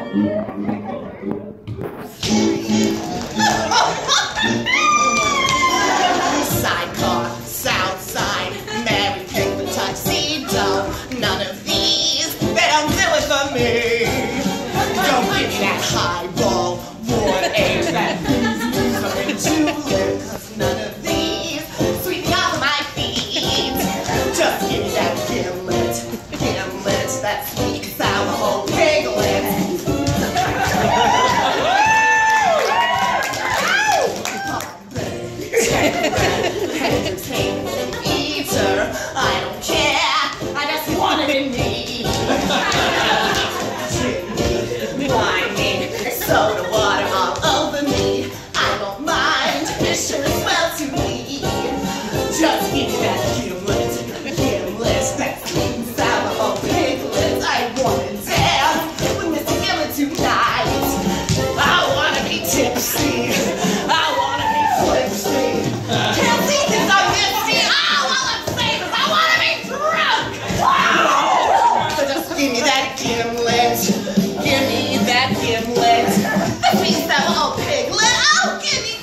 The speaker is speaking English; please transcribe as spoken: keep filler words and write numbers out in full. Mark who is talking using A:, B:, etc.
A: Sidecar, south side, Mary picked the tuxedo. None of these, they don't do it for me. Don't give me that highball, war age, that booze into it. Cause none of these sweep me off my feet. Just give me that Gimlet, Gimlet, that sweet sour old piglet. Entertainment eater, I don't care, I just want it in me. Drink me, wine me, soda water all over me. I don't mind, it sure is well to me. Just give me that Gimlet, Gimlet, that sweet and sour old piglet. I wanna dance with Mister Gimlet tonight. I wanna be tipsy, I wanna be flipsy. Can't see things I'm misty. Oh, all I'm saying is I wanna be drunk. Wow! So just give me that Gimlet, give me that Gimlet, the sweet sour old piglet. Oh, give me